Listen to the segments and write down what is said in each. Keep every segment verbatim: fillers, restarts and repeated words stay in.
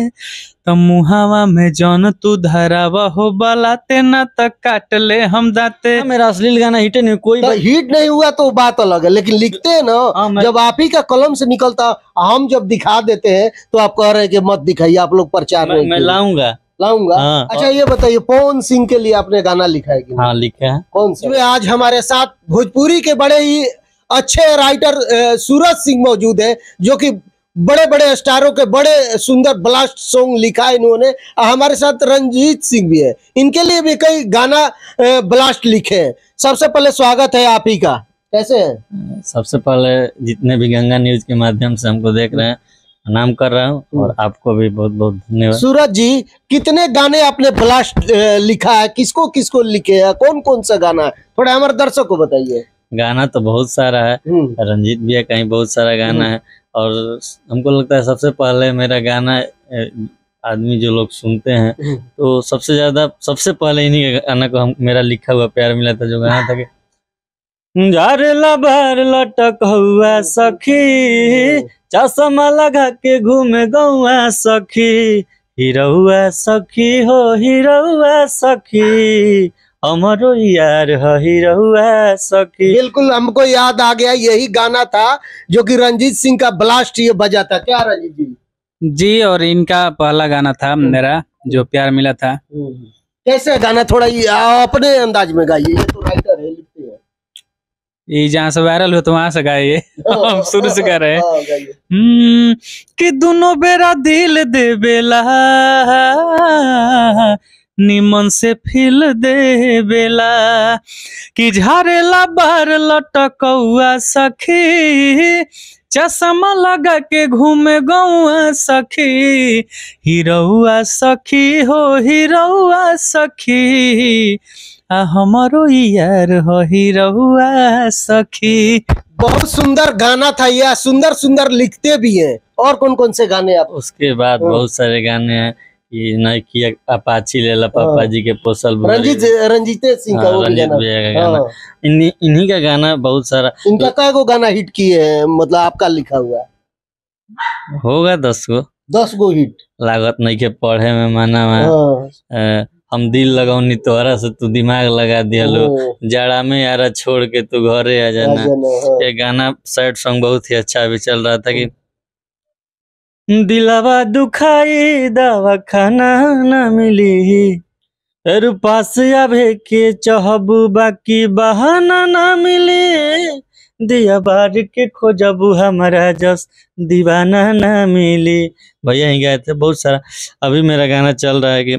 तो मुहावा में जौन तू धरावा हो बलाते ना तक काट ले हम दाते। मेरा अश्लील गाना हिट नहीं कोई तो हिट नहीं हुआ तो बात अलग है, लेकिन लिखते हैं ना जब आप ही का कलम से निकलता, हम जब दिखा देते हैं तो आप कह रहे हैं कि मत दिखाइए, आप लोग प्रचार मैं, मैं लाऊंगा लाऊंगा हाँ। अच्छा ये बताइए पवन सिंह के लिए आपने गाना लिखा है कि हाँ लिखा है। कौन सा? आज हमारे साथ भोजपुरी के बड़े ही अच्छे राइटर सूरज सिंह मौजूद है, जो कि बड़े बड़े स्टारों के बड़े सुंदर ब्लास्ट सॉन्ग लिखा है इन्होंने। हमारे साथ रंजीत सिंह भी है, इनके लिए भी कई गाना ब्लास्ट लिखे हैं। सबसे पहले स्वागत है आप ही का, कैसे हैं? सबसे पहले जितने भी गंगा न्यूज के माध्यम से हमको देख रहे हैं प्रणाम कर रहा हूँ, और आपको भी बहुत बहुत धन्यवाद। सूरज जी, कितने गाने आपने ब्लास्ट लिखा है, किसको किसको लिखे हैं, कौन कौन सा गाना है, थोड़ा हमारे दर्शक को बताइए। गाना तो बहुत सारा है, रंजीत भैया कहीं बहुत सारा गाना है, और हमको लगता है सबसे पहले मेरा गाना आदमी जो लोग सुनते हैं तो सबसे ज्यादा सबसे पहले इन्हीं गाना को हम मेरा लिखा हुआ प्यार मिला था, जो गाना था कि झारेला बार लटक हुआ सखी, चश्मा लगा के घूमे गौआ सखी, हिरौआ सखी हो हिरौआ सखी, हमारो यार है हिरौआ सखी। बिल्कुल हमको याद आ गया, यही गाना था जो कि रंजीत सिंह का ब्लास्ट ये बजा था क्या रंजीत जी? जी, और इनका पहला गाना था मेरा जो प्यार मिला था। कैसे गाना, थोड़ा ये अपने अंदाज में गाइए, ये तो राइटर है, लिखते हैं। ये जहाँ से वायरल हो तो वहां से गाइए, हम शुरू से कर रहे हैं कि दोनों बेरा दिल दे बेला निमन से फिल दे बेला, कि झारेला बार लटकौआ सखी, चश्मा लगा के घूमे गौआ सखी, हिरौआ सखी हो हिरौआ सखी, आ हमारो यार हो हिरौआ सखी। बहुत सुंदर गाना था यह, सुंदर सुंदर लिखते भी हैं। और कौन कौन से गाने आप? उसके बाद बहुत सारे गाने हैं, ये नाइकी अपाची लेला पापा जी के पोसल रंजीत रंजीत सिंह का वो रंजीत भैया का गाना, इन्हीं इन्हीं का गाना बहुत सारा। इनका क्या को गाना हिट किए हैं, मतलब आपका लिखा हुआ? होगा दस गो दस गो हिट लागत नहीं के पढ़े में माना में। हम दिल लगौनी तोहरा से तू दिमाग लगा दिया लो, जाड़ा में यारा छोड़ के तू घरे आ जाना। ये गाना सैड सॉन्ग बहुत ही अच्छा भी चल रहा था कि दिलावा दुखाई दवा खाना न मिली, पास आवे के चहबू बाकी बहाना न मिली, दिया बार के खोजबू हमारा जस दीवाना न मिली। भैया ही गाए थे बहुत सारा। अभी मेरा गाना चल रहा है कि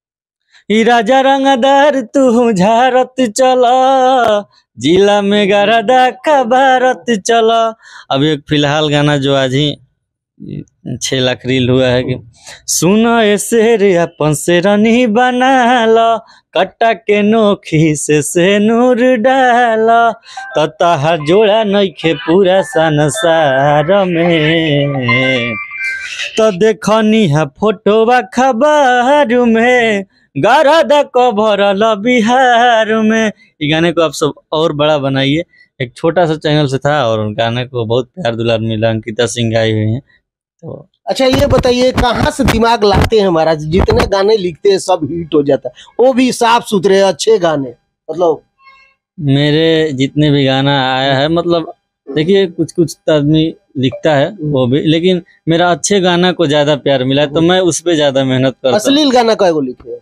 राजा रंगदार तू झारत चला, जिला में गरदा का भारत चला। अभी एक फिलहाल गाना जो आज ही छह लाख रील हुआ है कि सुनो ऐसे अपन से रनी बना लो, कट्टा के नोखी से से नूर डाला, तो ताहा जोड़ा नइखे पूरा संसार में, तो देखनी है फोटोवा खबर में, गरदा कवर बिहार में। ये गाने को आप सब और बड़ा बनाइए, एक छोटा सा चैनल से था और गाने को बहुत प्यार दुलार मिला, अंकिता सिंह आई हुई हैं। तो अच्छा ये बताइए कहाँ से दिमाग लाते हैं महाराज, जितने गाने लिखते हैं सब हिट हो जाता है, वो भी साफ सुथरे अच्छे गाने? मतलब मेरे जितने भी गाना आया है, मतलब देखिए कुछ कुछ आदमी लिखता है वो भी, लेकिन मेरा अच्छे गाना को ज्यादा प्यार मिला तो मैं उस पर ज्यादा मेहनत करता हूं। अश्लील गाना काय को लिखे?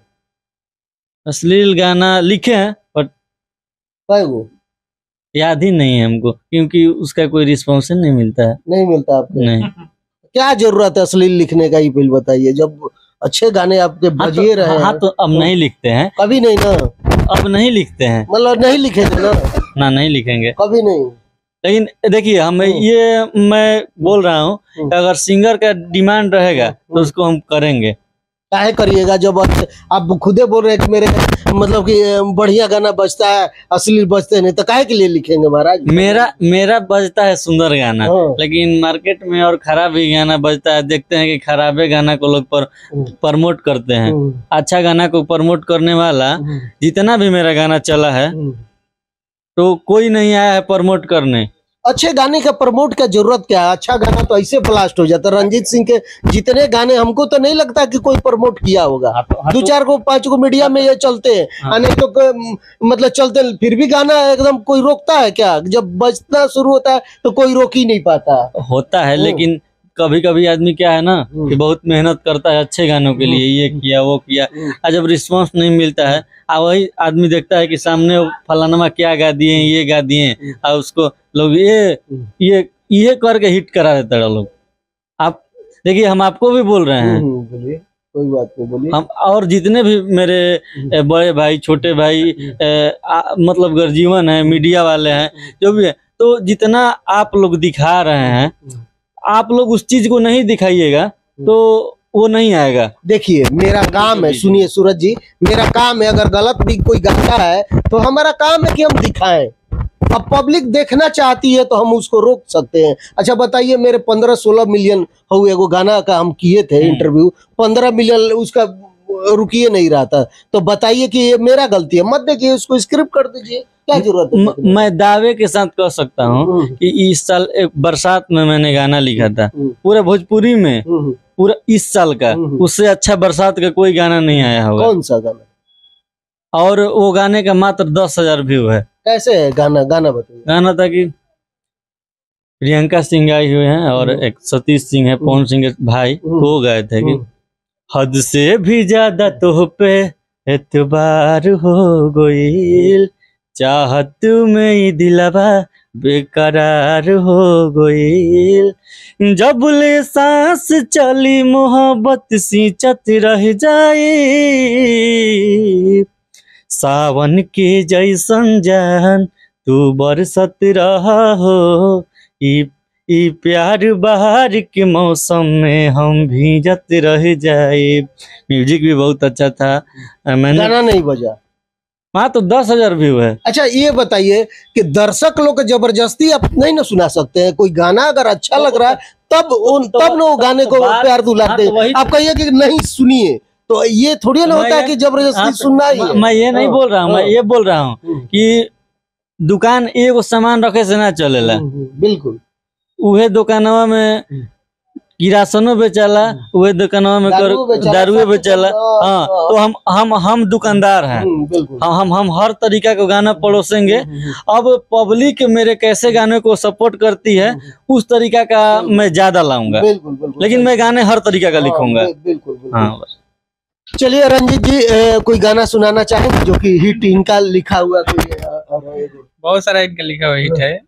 अश्लील गाना लिखे हैं पर काय को याद ही नहीं है हमको, क्योंकि उसका कोई रिस्पॉन्स नहीं मिलता है। नहीं मिलता आपको? नहीं। क्या जरूरत है अश्लील लिखने का, ही पहले बताइए, जब अच्छे गाने आपके बजिए रहे हैं। हाँ तो अब नहीं लिखते हैं, कभी नहीं ना, अब नहीं लिखते हैं, मतलब नहीं लिखे थे ना ना नहीं लिखेंगे कभी नहीं। लेकिन देखिए हम ये मैं बोल रहा हूँ, अगर सिंगर का डिमांड रहेगा तो उसको हम करेंगे। काहे करिएगा, जब आप खुदे बोल रहे हैं कि मेरे मतलब कि बढ़िया गाना बजता है, अश्लील बजते नहीं, तो काहे के लिए लिखेंगे महाराज? मेरा मेरा बजता है सुंदर गाना, लेकिन मार्केट में और खराब ही गाना बजता है। देखते हैं कि खराबे गाना को लोग पर प्रमोट करते हैं, अच्छा गाना को प्रमोट करने वाला जितना भी मेरा गाना चला है तो कोई नहीं आया है प्रमोट करने। अच्छे गाने का प्रमोट का जरूरत क्या है? अच्छा गाना तो ऐसे ब्लास्ट हो जाता है। रंजीत सिंह के जितने गाने हमको तो नहीं लगता कि कोई प्रमोट किया होगा। हाँ तो- हाँ दो तो- चार को पांच को मीडिया में ये चलते हैं, हाँ। और नहीं तो क- मतलब चलते, फिर भी गाना एकदम कोई रोकता है क्या? जब बजना शुरू होता है तो कोई रोक ही नहीं पाता। होता है, लेकिन कभी कभी आदमी क्या है ना कि बहुत मेहनत करता है अच्छे गानों के लिए, ये किया वो किया, और जब रिस्पांस नहीं मिलता है, और वही आदमी देखता है कि सामने फलानमा क्या गा दिए, ये गा दिए, और उसको लोग ये ये ये करके हिट करा देता है लोग। आप देखिए, हम आपको भी बोल रहे हैं, बोलिए, कोई बात नहीं, बोलिए। हम और जितने भी मेरे ए, बड़े भाई छोटे भाई ए, आ, मतलब गर्जीवन है, मीडिया वाले हैं, जो भी है, तो जितना आप लोग दिखा रहे हैं, आप लोग उस चीज को नहीं दिखाइएगा तो वो नहीं आएगा। देखिए, मेरा काम है, सुनिए सूरज जी, मेरा काम है, अगर गलत भी कोई गाता है तो हमारा काम है कि हम दिखाएं। अब पब्लिक देखना चाहती है तो हम उसको रोक सकते हैं। अच्छा बताइए, मेरे पंद्रह सोलह मिलियन हुए, वो गाना का हम किए थे इंटरव्यू, पंद्रह मिलियन उसका रुकिए नहीं रहा था, तो बताइए कि ये मेरा गलती है? मत देखिए, उसको स्क्रिप्ट कर दीजिए, क्या जरूरत है? म- मैं दावे के साथ कह सकता हूँ कि इस साल एक बरसात में मैंने गाना लिखा था, पूरे भोजपुरी में, पूरा इस साल का, उससे अच्छा बरसात का कोई गाना नहीं आया होगा। कौन सा गाना? और वो गाने का मात्र दस हजार व्यू है। कैसे है गाना? गाना बताइए। गाना था कि प्रियंका सिंह आई हुए हैं और एक सतीश सिंह है, पवन सिंह के भाई, वो गए थे कि हद से भी ज्यादा तो पे एतबार हो गईल, चाहत में ही दिलवा बेकरार हो गईल, जब ले सांस चली मोहब्बत सिंचत रह जाए, सावन के जैसन जान तू बरसत रहा हो, ई ई प्यार बहार के मौसम में हम भीजत रह जाए। म्यूजिक भी बहुत अच्छा था। मैंने गाना नहीं बजा। हाँ तो दस हजार व्यू है। अच्छा ये बताइए कि दर्शक लोग जबरदस्ती आप नहीं ना सुना सकते हैं? कोई गाना अगर अच्छा लग रहा है तब उन तब ना वो गाने को प्यार दुलाते हैं। आप कहिए कि नहीं सुनिए, तो ये थोड़ी ना होता है कि जबरदस्ती सुनना ही है। मैं ये नहीं बोल रहा हूँ, मैं ये बोल रहा हूँ कि दुकान एगो सामान रखे से ना चलेला। बिल्कुल, उहे दुकानवा में किरासनो बेचाला, उहे दुकानवा में दारुए बेचाला। हाँ, तो हम हम हम दुकानदार हैं, हम हम हम हर तरीका का गाना परोसेंगे। अब पब्लिक मेरे कैसे गाने को सपोर्ट करती है उस तरीका का मैं ज्यादा लाऊंगा, लेकिन मैं गाने हर तरीका का लिखूंगा। हाँ, चलिए रंजीत जी, ए, कोई गाना सुनाना चाहेंगे जो कि हिट इनका लिखा हुआ? कोई बहुत सारा इनका लिखा हुआ हिट है,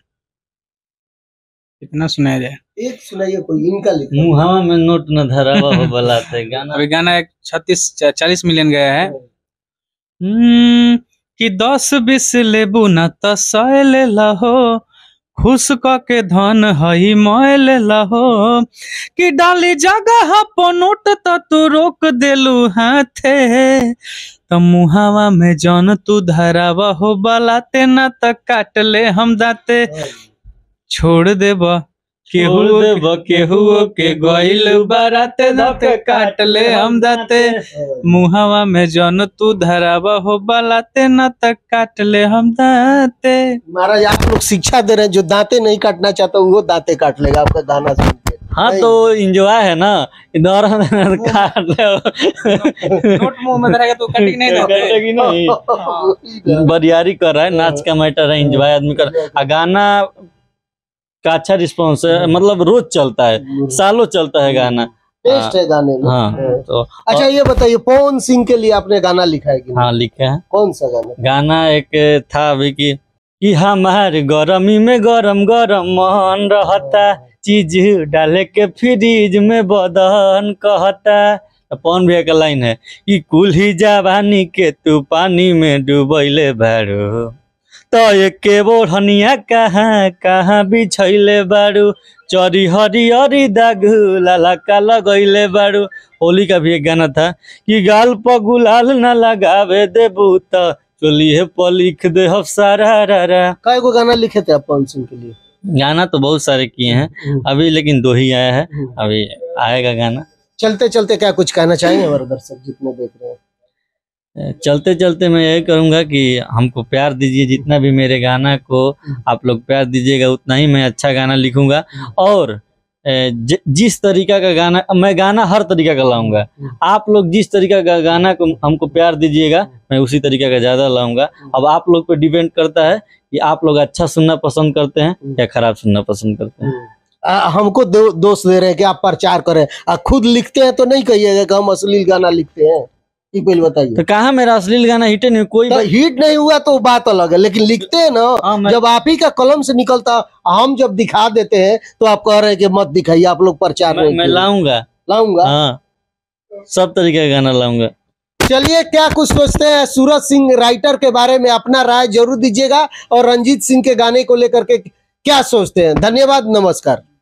कितना सुनाया जाए? एक सुनाइए कोई इनका लिखा। मुहावा में नोट न धरावा हो बलाते गाना। अभी गाना एक छत्तीस चालीस मिलियन गया है। हम्म कि दस बीस लेबू न त सौ ले लहो, खुश क के धन हई मोय ले लहो, कि डाली जगह पर नोट त तू रोक देलू हाथे, त मुहावा में जौन तू धरावा हो बलाते न त काट ले हम दाते, छोड़ देब केहू केहू के गइल बाराते दाते काट ले हम दाते, मुहावा में जौन तू धरावा हो बलाते न त काट ले हम दाते। महाराज आप लोग शिक्षा दे रहे हैं, जो दांते नहीं काटना चाहता वो दांते काट लेगा आपका गाना सुन के। हाँ तो इंजॉय है ना, इधर काट ले, नोट मुंह में धरेगा तो कटेगी नहीं, कटेगी नहीं। बरियारी कर रहा है, नाच का मैटर है, इंजॉय आदमी कर रहा है। गाना का अच्छा रिस्पॉन्स है, मतलब रोज चलता है, सालों चलता है गाना, टेस्ट है गाने में। हाँ तो अच्छा ये बताइए, पवन सिंह के लिए आपने गाना लिखा है कि नहीं? हाँ लिखा है। कौन सा गाना? गाना एक था अभी की कि हमारे गर्मी में गरम गरम मन रहता, चीज डाले के फ्रिज में बदन कहता। पवन भैया का लाइन है कि कुल ही जवानी के तू पानी में डूबैले बारू, तो एक बोढ़निया कहाँ कहाँ बिछैले बारू, चरी हरियरी दागू लाला का लगैले बारू। होली का भी एक गाना था कि गाल पर गुलाल न लगावे देबू त चलिए पर लिख दे हम सारा रा। काय को गाना लिखे थे आप पवन सिंह के लिए? गाना तो बहुत सारे किए हैं अभी, लेकिन दो ही आया है, अभी आएगा गाना। चलते चलते क्या कुछ कहना चाहेंगे हमारे दर्शक जितने देख रहे हैं? चलते चलते मैं यही करूँगा कि हमको प्यार दीजिए, जितना भी मेरे गाना को आप लोग प्यार दीजिएगा उतना ही मैं अच्छा गाना लिखूंगा। और ज, जिस तरीका का गाना, मैं गाना हर तरीका का लाऊंगा। आप लोग जिस तरीका का गाना को हमको प्यार दीजिएगा मैं उसी तरीका का ज़्यादा लाऊंगा। अब आप लोग पे डिपेंड करता है कि आप लोग अच्छा सुनना पसंद करते हैं या खराब सुनना पसंद करते हैं। आ, हमको दो, दोष दे रहे हैं कि आप प्रचार करें, आ, खुद लिखते हैं तो नहीं कहिएगा कि हम अश्लील गाना लिखते हैं। ये पहले बताइए। तो कहा मेरा अश्लील गाना हिट नहीं कोई तो हिट नहीं हुआ तो बात अलग है, लेकिन लिखते हैं ना, जब आप ही का कलम से निकलता, हम जब दिखा देते हैं तो आप कह रहे हैं कि मत दिखाइए, आप लोग प्रचार मैं, मैं लाऊंगा लाऊंगा हाँ, सब तरीके का गाना लाऊंगा। चलिए, क्या कुछ सोचते हैं सूरज सिंह राइटर के बारे में, अपना राय जरूर दीजिएगा। और रंजीत सिंह के गाने को लेकर के क्या सोचते हैं। धन्यवाद, नमस्कार।